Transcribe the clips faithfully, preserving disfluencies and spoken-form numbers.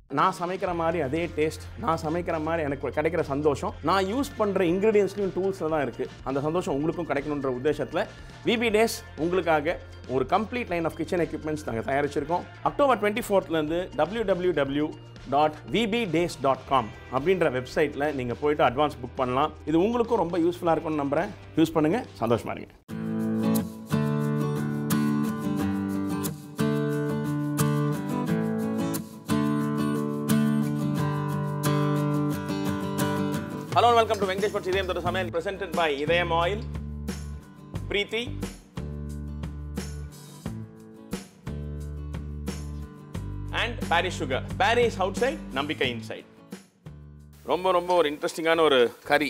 நான் சமைக்கிற மாதிரி அதே டேஸ்ட், நான் சமைக்கிற மாதிரி எனக்கு கிடைக்கிற சந்தோஷம் நான் யூஸ் பண்ணுற இன்க்ரீடியன்ஸ்லையும் டூல்ஸில் தான் இருக்குது. அந்த சந்தோஷம் உங்களுக்கும் கிடைக்கணுன்ற உத்தேசத்தில் விபி டேஸ் உங்களுக்காக ஒரு complete line of kitchen equipments நாங்கள் தயாரிச்சிருக்கோம். அக்டோபர் டுவெண்ட்டி ஃபோர்த்லேருந்து W W W dot V B days dot com அப்படின்ற வெப்சைட்டில் நீங்கள் போய்ட்டு அட்வான்ஸ் புக் பண்ணலாம். இது உங்களுக்கும் ரொம்ப யூஸ்ஃபுல்லாக இருக்கும்னு நம்புகிறேன். யூஸ் பண்ணுங்கள், சந்தோஷமாக இருங்க. Hello and welcome to Venkatesh Bhat Idayam Do Samayal, presented by Idayam Oil, Preeti, and Paris Sugar. Paris outside, Nambika inside. ரொம்ப ரொம்ப ஒரு இன்ட்ரெஸ்டிங்கான ஒரு கறி.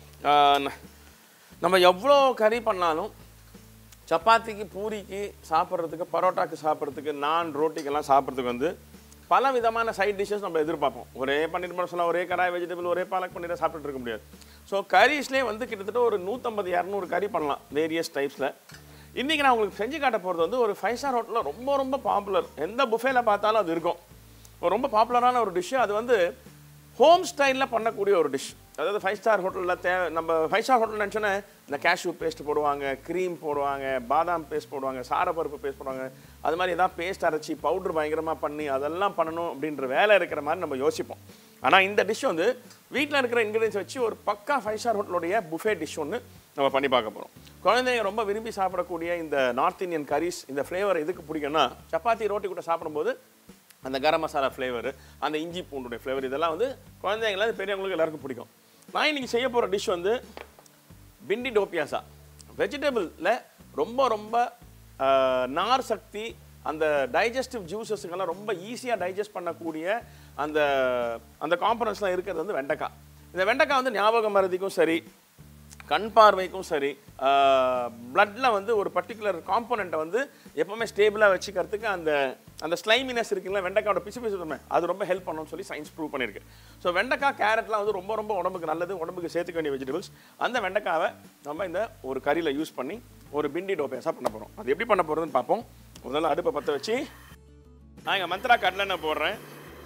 நம்ம எவ்வளோ கறி பண்ணாலும் சப்பாத்திக்கு, பூரிக்கு சாப்பிட்றதுக்கு, பரோட்டாக்கு சாப்பிட்றதுக்கு, நான் ரோட்டிக்கெல்லாம் சாப்பிட்றதுக்கு வந்து பல விதமான சைட் டிஷ்ஷஸ் நம்ம எதிர்பார்ப்போம். ஒரே பன்னீர் மசாலா, ஒரே கடாய் வெஜிடபிள், ஒரே பாலக் பன்னீரை சாப்பிட்டு இருக்க முடியாது. ஸோ கரீஸ்லேயே வந்து கிட்டத்தட்ட ஒரு நூற்றம்பது இரநூறு கறி பண்ணலாம் வேரியஸ் டைப்ஸில். இன்றைக்கி நான் உங்களுக்கு செஞ்சு காட்ட போகிறது வந்து ஒரு ஃபைவ் ஸ்டார் ஹோட்டலில் ரொம்ப ரொம்ப பாப்புலர், எந்த புஃபேல பார்த்தாலும் அது இருக்கும், ஒரு ரொம்ப பாப்புலரான ஒரு டிஷ்ஷு. அது வந்து ஹோம் ஸ்டைலில் பண்ணக்கூடிய ஒரு டிஷ். அதாவது ஃபைவ் ஸ்டார் ஹோட்டலில் தேவை, நம்ம ஃபைவ் ஸ்டார் ஹோட்டல் நினச்சோன்னே இந்த கேஷ்யூ பேஸ்ட் போடுவாங்க, க்ரீம் போடுவாங்க, பாதாம் பேஸ்ட் போடுவாங்க, சாரப்பருப்பு பேஸ்ட் போடுவாங்க, அது மாதிரி எதாவது பேஸ்ட் அரைச்சி பவுட்ரு பயங்கரமாக பண்ணி அதெல்லாம் பண்ணணும் அப்படின்ற வேலை இருக்கிற மாதிரி நம்ம யோசிப்போம். ஆனால் இந்த டிஷ் வந்து வீட்டில் இருக்கிற இன்க்ரீடியன்ஸ் வச்சு ஒரு பக்கா ஃபைவ் ஸ்டார் ஹோட்டலுடைய புஃபே டிஷ் ஒன்று நம்ம பண்ணி பார்க்க போகிறோம். குழந்தைங்க ரொம்ப விரும்பி சாப்பிடக்கூடிய இந்த நார்த் இந்தியன் கரீஸ், இந்த ஃப்ளேவர் எதுக்கு பிடிக்கும்னா, சப்பாத்தி ரோட்டி கூட சாப்பிடும்போது அந்த கரம் மசாலா ஃப்ளேவர், அந்த இஞ்சி பூண்டுடைய ஃப்ளேவர், இதெல்லாம் வந்து குழந்தைங்கள பெரியவங்களுக்கு எல்லாருக்கும் பிடிக்கும். நான் இன்றைக்கி செய்ய போகிற டிஷ் வந்து பிண்டி டோ பியாசா. வெஜிடபிளில் ரொம்ப ரொம்ப நார் சக்தி, அந்த டைஜஸ்டிவ் ஜூஸஸுக்கெல்லாம் ரொம்ப ஈஸியாக டைஜஸ்ட் பண்ணக்கூடிய அந்த அந்த காம்பனன்ட்ஸ்லாம் இருக்கிறது வந்து வெண்டைக்காய். இந்த வெண்டைக்காய் வந்து ஞாபக மறதிக்கும் சரி, கண் பார்வைக்கும் சரி, பிளட்டில் வந்து ஒரு பர்டிகுலர் காம்போனண்ட்டை வந்து எப்போவுமே ஸ்டேபிளாக வச்சுக்கிறதுக்கு அந்த அந்த ஸ்லைமினஸ் இருக்குங்களா, வெண்டைக்காயோட பிசு பிசு தன்மை, அது ரொம்ப ஹெல்ப் பண்ணணும்னு சொல்லி சயின்ஸ் ப்ரூவ் பண்ணியிருக்கு. ஸோ வெண்டைக்காய், கேரட்லாம் வந்து ரொம்ப ரொம்ப உடம்புக்கு நல்லது, உடம்புக்கு சேர்த்துக்க வேண்டிய வெஜிடபிள்ஸ். அந்த வெண்டைக்காவை நம்ம இந்த ஒரு கறியில் யூஸ் பண்ணி ஒரு பிண்டி டோ பியாசா பண்ண போகிறோம். அது எப்படி பண்ண போகிறதுன்னு பார்ப்போம். முதல்ல அடுப்பை பற்ற வச்சு நான் இங்கே மந்த்ரா கடலெண்ணெய் போடுறேன்.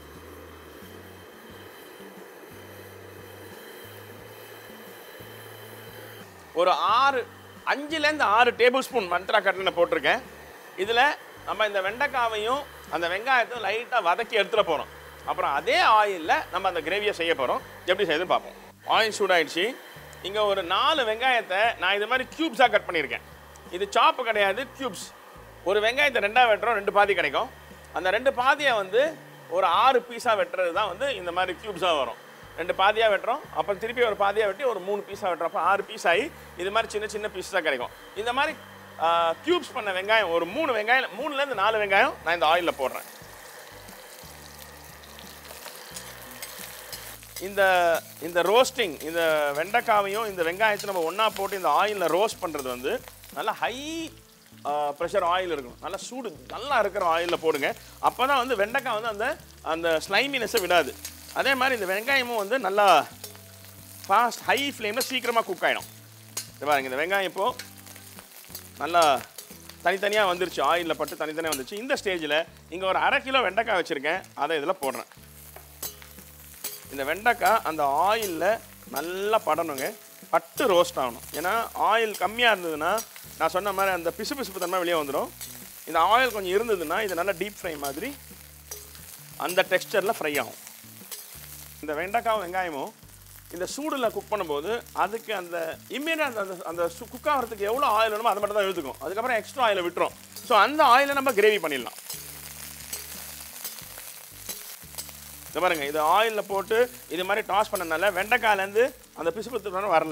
ஒரு ஆறு அஞ்சுலேருந்து ஆறு டேபிள் ஸ்பூன் மந்த்ரா கடலெண்ணெய் போட்டிருக்கேன். இதில் நம்ம இந்த வெண்டைக்காவையும் அந்த வெங்காயத்தையும் லைட்டாக வதக்கி எடுத்துகிட்டு போகிறோம். அப்புறம் அதே ஆயிலில் நம்ம அந்த கிரேவியை செய்ய போகிறோம். எப்படி செய்யுதுன்னு பார்ப்போம். ஆயில் சூடாயிடுச்சு. இங்கே ஒரு நாலு வெங்காயத்தை நான் இது மாதிரி க்யூப்ஸாக கட் பண்ணியிருக்கேன். இது சாப்பு கிடையாது, க்யூப்ஸ். ஒரு வெங்காயத்தை ரெண்டாக வெட்டுறோம், ரெண்டு பாதி கிடைக்கும். அந்த ரெண்டு பாதியை வந்து ஒரு ஆறு பீஸாக வெட்டுறது தான் வந்து இந்த மாதிரி க்யூப்ஸாக வரும். ரெண்டு பாதியாக வெட்டுறோம், அப்புறம் திருப்பி ஒரு பாதியாக வெட்டி ஒரு மூணு பீஸாக வெட்டுறோம், அப்போ ஆறு பீஸ் ஆகி இது மாதிரி சின்ன சின்ன பீஸாக கிடைக்கும். இந்த மாதிரி க்யூப்ஸ் பண்ண வெங்காயம் ஒரு மூணு வெங்காயம், மூணுலேருந்து நாலு வெங்காயம் நான் இந்த ஆயிலில் போடுறேன். இந்த இந்த ரோஸ்டிங், இந்த வெண்டைக்காவையும் இந்த வெங்காயத்தை நம்ம ஒன்றா போட்டு இந்த ஆயிலில் ரோஸ்ட் பண்ணுறது வந்து நல்லா ஹை ப்ரெஷர் ஆயில் இருக்கணும், நல்லா சூடு நல்லா இருக்கிற ஆயிலில் போடுங்க. அப்போ தான் வந்து வெண்டைக்காய் வந்து அந்த அந்த ஸ்லைமினஸை விடாது. அதே மாதிரி இந்த வெங்காயமும் வந்து நல்லா ஃபாஸ்ட் ஹை ஃப்ளேமில் சீக்கிரமாக குக் ஆகிடும். இது பாருங்க, இந்த வெங்காயம் இப்போது நல்லா தனித்தனியாக வந்துருச்சு, ஆயிலில் பட்டு தனித்தனியாக வந்துருச்சு. இந்த ஸ்டேஜில் இங்கே ஒரு அரை கிலோ வெண்டைக்காய் வச்சுருக்கேன், அதை இதில் போடுறேன். இந்த வெண்டைக்காய் அந்த ஆயிலில் நல்லா படணுங்க, பட்டு ரோஸ்ட் ஆகணும். ஏன்னா ஆயில் கம்மியாக இருந்ததுன்னா நான் சொன்ன மாதிரி அந்த பிசு பிசுப்பு தன்மை வெளியே வந்துடும். இந்த ஆயில் கொஞ்சம் இருந்ததுன்னா இது நல்லா டீப் ஃப்ரை மாதிரி அந்த டெக்ஸ்டரில் ஃப்ரை ஆகும். இந்த வெண்டைக்காவும் வெங்காயமும் இந்த சூடில் குக் பண்ணும்போது அதுக்கு அந்த இம்மீடியட் அந்த அந்த குக் ஆகிறதுக்கு எவ்வளோ ஆயில் வேணுமோ அதை மட்டும் தான் எடுத்துக்கும். அதுக்கப்புறம் எக்ஸ்ட்ரா ஆயிலை விட்டுரும். ஸோ அந்த ஆயிலை நம்ம கிரேவி பண்ணிடலாம். இது பாருங்க, இது ஆயிலில் போட்டு இது மாதிரி டாஸ் பண்ணனால வெண்டைக்காயிலேருந்து அந்த பிசுபிசுப்பு வரல.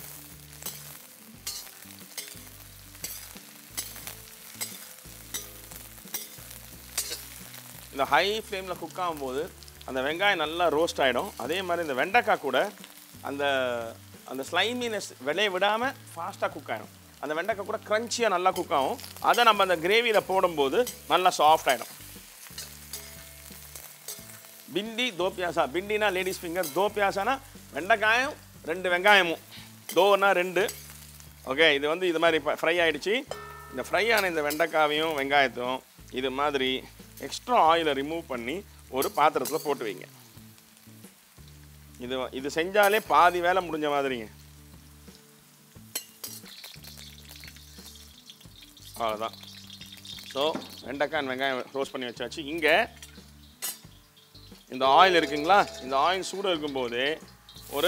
இந்த ஹை ஃப்ளேமில் குக் ஆகும்போது அந்த வெங்காயம் நல்லா ரோஸ்ட் ஆகிடும். அதே மாதிரி இந்த வெண்டைக்காய் கூட அந்த அந்த ஸ்லைமினஸ் விளைய விடாமல் ஃபாஸ்ட்டாக குக் ஆகிடும். அந்த வெண்டைக்காய் கூட க்ரன்ச்சியாக நல்லா குக் ஆகும். அதை நம்ம அந்த கிரேவியில் போடும்போது நல்லா சாஃப்ட் ஆகிடும். பிண்டி தோ பியாசா, பிண்டினா லேடிஸ் ஃபிங்கர், தோ பியாசானா வெண்டைக்காயும் ரெண்டு வெங்காயமும், தோனா ரெண்டு. ஓகே, இது வந்து இது மாதிரி ஃப்ரை ஆகிடுச்சு. இந்த ஃப்ரை ஆன இந்த வெண்டைக்காவையும் வெங்காயத்தையும் இது மாதிரி எக்ஸ்ட்ரா ஆயிலை ரிமூவ் பண்ணி ஒரு பாத்திரத்தில் போட்டு வைங்க. இது இது செஞ்சாலே பாதி வேலை முடிஞ்ச மாதிரிங்க. அவ்வளோதான். ஸோ வெண்டைக்காய் வெங்காயம் ரோஸ்ட் பண்ணி வச்சாச்சு. இங்கே இந்த ஆயில் இருக்குங்களா, இந்த ஆயில் சூடு இருக்கும்போது ஒரு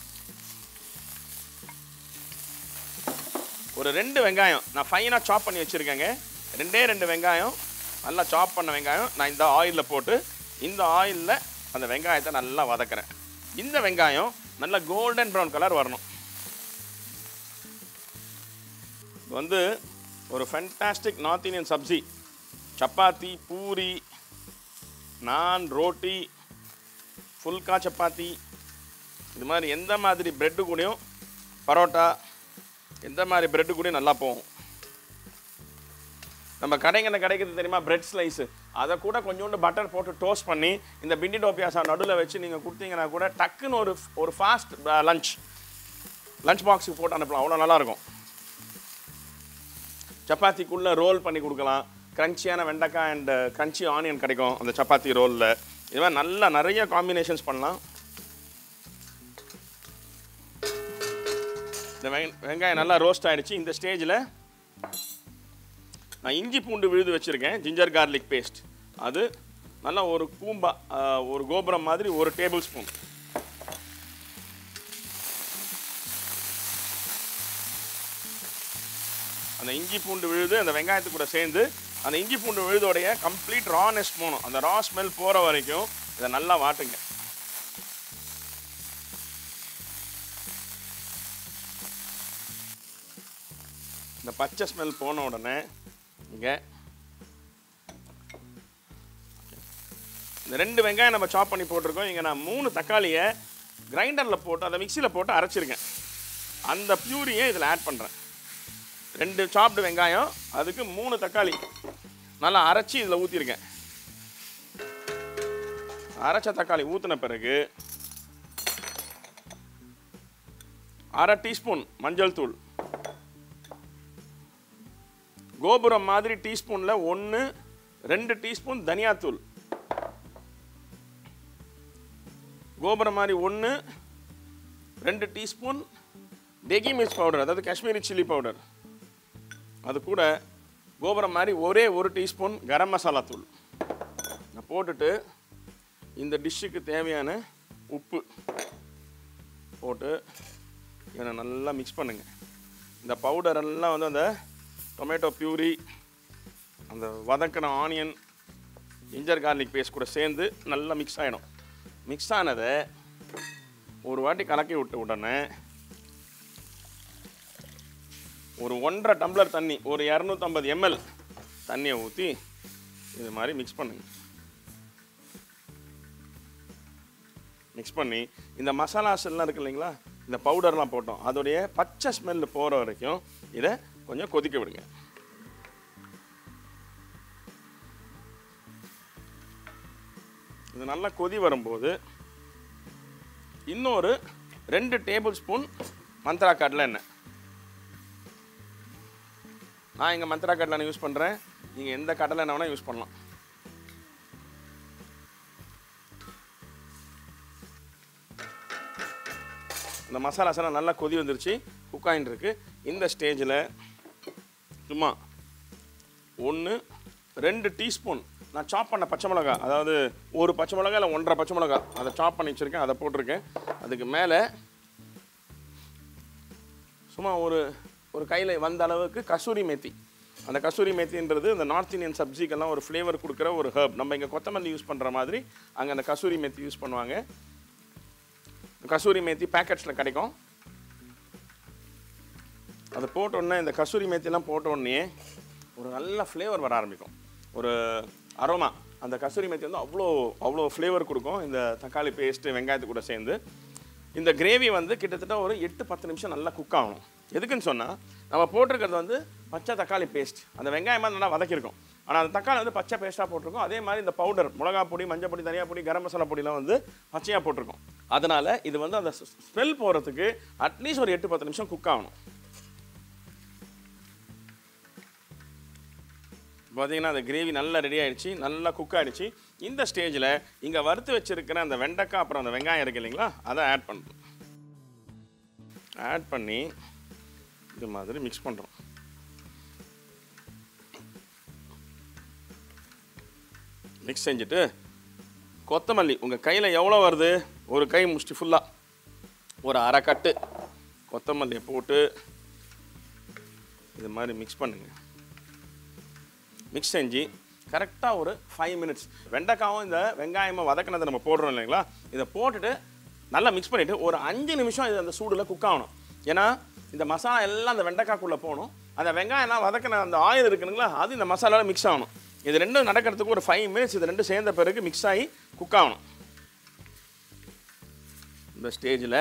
ஒரு ரெண்டு வெங்காயம் நான் ஃபைனாக சாப் பண்ணி வச்சுருக்கேங்க. ரெண்டே ரெண்டு வெங்காயம் நல்லா சாப் பண்ண வெங்காயம் நான் இந்த ஆயிலில் போட்டு இந்த ஆயிலில் அந்த வெங்காயத்தை நல்லா வதக்குறேன். இந்த வெங்காயம் நல்லா கோல்டன் ப்ரௌன் கலர் வரணும். இது வந்து ஒரு fantastic north Indian sabzi. Chapati, puri, naan, roti, phulka chapati, இது மாதிரி எந்த மாதிரி ப்ரெட்டு கூடயும், பரோட்டா எந்த மாதிரி ப்ரெட்டு கூடயும் நல்லா போகும். நம்ம கடைங்களில் கிடைக்கிறது தெரியுமா, பிரெட் ஸ்லைஸு, அதை கூட கொஞ்சோண்டு பட்டர் போட்டு டோஸ்ட் பண்ணி இந்த பிண்டி டோ பியாசா நடுவில் வச்சு நீங்கள் கொடுத்தீங்கன்னா கூட டக்குன்னு ஒரு ஒரு ஃபாஸ்ட் லஞ்ச் லஞ்ச் பாக்ஸுக்கு போட்டு அனுப்பலாம். அவ்வளோ நல்லாயிருக்கும். சப்பாத்திக்குள்ளே ரோல் பண்ணி கொடுக்கலாம். க்ரன்ச்சியான வெண்டைக்காய் அண்ட் க்ரன்ச்சி ஆனியன் கிடைக்கும் அந்த சப்பாத்தி ரோலில். இது மாதிரி நல்லா நிறைய காம்பினேஷன்ஸ் பண்ணலாம். இந்த வெங் வெங்காயம் நல்லா ரோஸ்ட் ஆகிடுச்சு. இந்த ஸ்டேஜில் நான் இஞ்சி பூண்டு விழுது வச்சுருக்கேன், ஜிஞ்சர் கார்லிக் பேஸ்ட். அது நல்லா ஒரு கூம்பா ஒரு கோபுரம் மாதிரி ஒரு டேபிள் ஸ்பூன். அந்த இஞ்சி பூண்டு விழுது அந்த வெங்காயத்து கூட சேர்ந்து அந்த இஞ்சி பூண்டு விழுதோடைய கம்ப்ளீட் ரானஸ் போகணும். அந்த ரா ஸ்மெல் போகிற வரைக்கும் இதை நல்லா வாட்டுங்க. இந்த பச்சை ஸ்மெல் போன உடனே இங்கே இந்த ரெண்டு வெங்காயம் நம்ம சாப் பண்ணி போட்டிருக்கோம். இங்கே நான் மூணு தக்காளியை கிரைண்டரில் போட்டு அதை மிக்சியில் போட்டு அரைச்சிருக்கேன். அந்த பியூரியை இதில் ஆட் பண்ணுறேன். ரெண்டு சாப்டு வெங்காயம், அதுக்கு மூணு தக்காளி நல்லா அரைச்சி இதில் ஊற்றிருக்கேன். அரைச்ச தக்காளி ஊற்றின பிறகு அரை டீஸ்பூன் மஞ்சள் தூள், கோபுரம் மாதிரி டீஸ்பூனில் ஒன்று ரெண்டு டீஸ்பூன் தனியாத்தூள், கோபுரம் மாதிரி ஒன்று ரெண்டு டீஸ்பூன் டெகி மிர்ச் பவுடர், அதாவது காஷ்மீரி சில்லி பவுடர், அது கூட கோபுரம் மாதிரி ஒரே ஒரு டீஸ்பூன் கரம் மசாலா தூள் நான் போட்டுட்டு இந்த டிஷ்ஷுக்கு தேவையான உப்பு போட்டு இதை நல்லா மிக்ஸ் பண்ணுங்கள். இந்த பவுடர் எல்லாம் வந்து அந்த டொமேட்டோ பியூரி, அந்த வதக்கின ஆனியன், ஜிஞ்சர் கார்லிக் பேஸ்ட் கூட சேர்ந்து நல்லா மிக்ஸ் ஆகிடும். மிக்ஸ் ஆனதை ஒரு வாட்டி கலக்கி விட்டு உடனே ஒரு ஒன்றரை டம்ளர் தண்ணி, ஒரு இரநூத்தம்பது எம்எல் தண்ணியை ஊற்றி இது மாதிரி மிக்ஸ் பண்ணுங்க. மிக்ஸ் பண்ணி இந்த மசாலாஸ் எல்லாம் இருக்கு இல்லைங்களா, இந்த பவுடர்லாம் போட்டோம், அதோடைய பச்சை ஸ்மெல்லு போகிற வரைக்கும் இதை கொஞ்சம் கொதிக்க விடுங்க. இது நல்லா கொதி வரும்போது இன்னொரு ரெண்டு டேபிள் ஸ்பூன் மந்த்ரா கடலை எண்ணெய், நான் இங்கே மந்த்ரா கடலை எண்ணெய் யூஸ் பண்ணுறேன். நீங்கள் எந்த கடலை எண்ணெய் வேணால் யூஸ் பண்ணலாம். இந்த மசாலாஸ் எல்லாம் நல்லா கொதி வந்துருச்சு, குக் ஆகிட்டு இருக்கு. இந்த ஸ்டேஜில் சும்மா ஒன்று ரெண்டு டீஸ்பூன் நான் சாப் பண்ண பச்சை மிளகா, அதாவது ஒரு பச்சை மிளகா இல்லை ஒன்றரை பச்சை மிளகா, அதை சாப் பண்ணி வச்சுருக்கேன், அதை போட்டிருக்கேன். அதுக்கு மேலே சும்மா ஒரு ஒரு கையில் வந்த அளவுக்கு கசூரி மேத்தி. அந்த கசூரி மேத்தின்றது இந்த நார்த் இந்தியன் சப்ஜிக்கெல்லாம் ஒரு ஃப்ளேவர் கொடுக்குற ஒரு ஹர்ப். நம்ம இங்கே கொத்தமல்லி யூஸ் பண்ணுற மாதிரி அங்கே அந்த கசூரி மேத்தி யூஸ் பண்ணுவாங்க. கசூரி மேத்தி பேக்கெட்ஸில் கிடைக்கும். அதை போட்டோடனே இந்த கசூரி மேத்திலாம் போட்டோடனே ஒரு நல்ல ஃப்ளேவர் வர ஆரம்பிக்கும், ஒரு அரோமா. அந்த கசூரி மேத்தி வந்து அவ்வளோ அவ்வளோ ஃப்ளேவர் கொடுக்கும் இந்த தக்காளி பேஸ்ட்டு வெங்காயத்து கூட சேர்ந்து. இந்த கிரேவி வந்து கிட்டத்தட்ட ஒரு எட்டு பத்து நிமிஷம் நல்லா குக் ஆகணும். எதுக்குன்னு சொன்னால் நம்ம போட்டிருக்கிறது வந்து பச்சை தக்காளி பேஸ்ட், அந்த வெங்காயமாக நல்லா வதக்கியிருக்கோம். ஆனால் அந்த தக்காளி வந்து பச்சை பேஸ்ட்டாக போட்டிருக்கோம். அதே மாதிரி இந்த பவுடர் மிளகா பொடி, மஞ்சள் பொடி, தனியா பொடி, கரம் மசாலா பொடிலாம் வந்து பச்சையாக போட்டிருக்கோம். அதனால் இது வந்து அந்த ஸ்மெல் போகிறதுக்கு அட்லீஸ்ட் ஒரு எட்டு பத்து நிமிஷம் குக் ஆகணும். பார்த்தீங்கன்னா அந்த கிரேவி நல்லா ரெடி ஆகிடுச்சு, நல்லா குக் ஆகிடுச்சு. இந்த ஸ்டேஜில் இங்கே வறுத்து வச்சுருக்கிற அந்த வெண்டைக்காய் அப்புறம் அந்த வெங்காயம் இருக்குது இல்லைங்களா, அதை ஆட் பண்ணுறோம். ஆட் பண்ணி இது மாதிரி மிக்ஸ் பண்ணுறோம். மிக்ஸ் செஞ்சுட்டு கொத்தமல்லி உங்கள் கையில் எவ்வளோ வருது, ஒரு கை முஷ்டி ஃபுல்லாக ஒரு அரை கட்டு கொத்தமல்லியை போட்டு இது மாதிரி மிக்ஸ் பண்ணுங்க. மிக்ஸ் செஞ்சு கரெக்டாக ஒரு ஃபைவ் மினிட்ஸ் வெண்டைக்காவும் இந்த வெங்காயமாக வதக்கினதை நம்ம போடுறோம் இல்லைங்களா, இதை போட்டுட்டு நல்லா மிக்ஸ் பண்ணிவிட்டு ஒரு அஞ்சு நிமிஷம் இது அந்த சூடில் குக் ஆகணும். ஏன்னா இந்த மசாலா எல்லாம் அந்த வெண்டைக்காய்க்குள்ளே போகணும். அந்த வெங்காயம்லாம் வதக்கின அந்த ஆயில் இருக்குதுங்களா, அது இந்த மசாலாவில் மிக்ஸ் ஆகணும். இது ரெண்டும் நடக்கிறதுக்கு ஒரு ஃபைவ் மினிட்ஸ் இது ரெண்டும் சேர்ந்த பிறகு மிக்ஸ் ஆகி குக் ஆகணும். இந்த ஸ்டேஜில்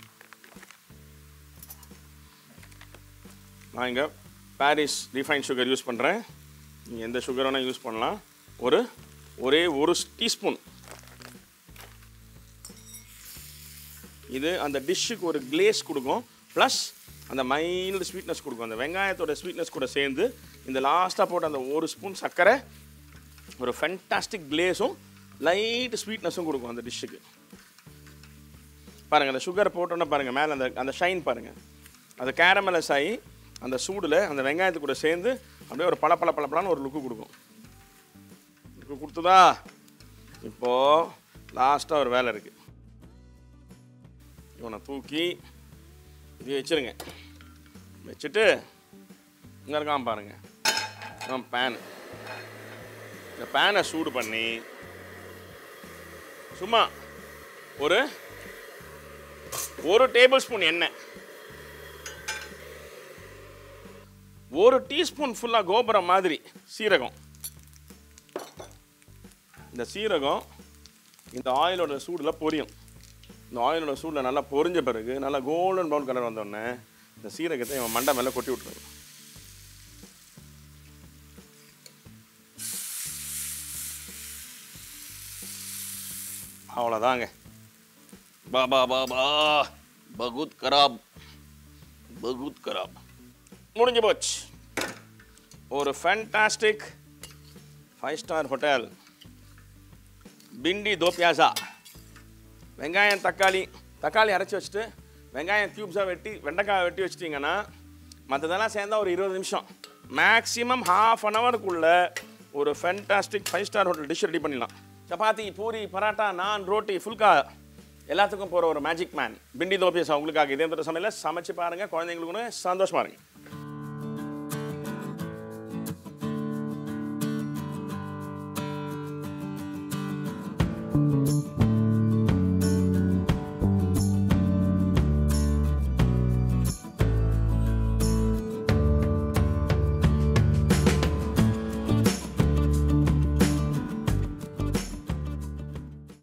நான் இங்கே பாரிஸ் ரீஃபைண்ட் சுகர் யூஸ் பண்ணுறேன். நீங்கள் எந்த சுகர் வேணால் யூஸ் பண்ணலாம். ஒரு ஒரே ஒரு டீஸ்பூன். இது அந்த டிஷ்ஷுக்கு ஒரு கிளேஸ் கொடுக்கும், ப்ளஸ் அந்த மைல்டு ஸ்வீட்னஸ் கொடுக்கும். அந்த வெங்காயத்தோட ஸ்வீட்னஸ் கூட சேர்ந்து இந்த லாஸ்ட்டாக போட்ட அந்த ஒரு ஸ்பூன் சர்க்கரை ஒரு ஃபென்டாஸ்டிக் கிளேஸும் லைட் ஸ்வீட்னஸும் கொடுக்கும் அந்த டிஷ்ஷுக்கு. பாருங்கள், அந்த சுகர் போட்டோன்னே பாருங்கள் மேலே அந்த அந்த ஷைன் பாருங்கள், அது கேரமலைஸ் ஆகி அந்த சூடில் அந்த வெங்காயத்து கூட சேர்ந்து அப்படியே ஒரு பல பல பழப்பலான்னு ஒரு லுக்கு கொடுக்கும். லுக்கு கொடுத்ததா இப்போது லாஸ்ட்டாக ஒரு வேலை இருக்குது. இவனை தூக்கி இப்படி வச்சுருங்க. வச்சுட்டு இங்கே இருக்கான் பாருங்கள் இவன் பேன். இந்த பேனை சூடு பண்ணி சும்மா ஒரு ஒரு டேபிள் ஸ்பூன் எண்ணெய், ஒரு டீஸ்பூன் ஃபுல்லாக கோபுரம் மாதிரி சீரகம். இந்த சீரகம் இந்த ஆயிலோட சூடில் பொரியும். இந்த ஆயிலோட சூடில் நல்லா பொரிஞ்ச பிறகு நல்லா கோல்டன் ப்ரௌன் கலர் வந்தோடனே இந்த சீரகத்தை இவன் மண்டை மேலே கொட்டி விட்டுருங்க. அவ்வளோதாங்க. பாபா பாபா பகுத் கராப் பகுத் கராப் முடிஞ்சு போச்சு. ஒரு fantastic five star hotel bhindi do pyaza. வெங்காயம் தக்காளி தக்காளி அரைச்சி வச்சுட்டு வெங்காயம் க்யூப்ஸாக வெட்டி வெண்டைக்காய் வெட்டி வச்சிட்டிங்கன்னா மற்றதெல்லாம் சேர்ந்தா ஒரு இருபது நிமிஷம் மேக்ஸிமம் ஹாஃப் அன் ஹவருக்குள்ளே ஒரு fantastic five star hotel dish ready பண்ணிடலாம். சப்பாத்தி, பூரி, பராட்டா, நான், ரோட்டி, ஃபுல்கா எல்லாத்துக்கும் போகிற ஒரு மேஜிக் மேன் பிண்டி தோ பியாசா உங்களுக்காக இதே மாதிரி சமையல சமைச்சு பாருங்கள். குழந்தைங்களுக்கு சந்தோஷமாக இருங்க. Thank you.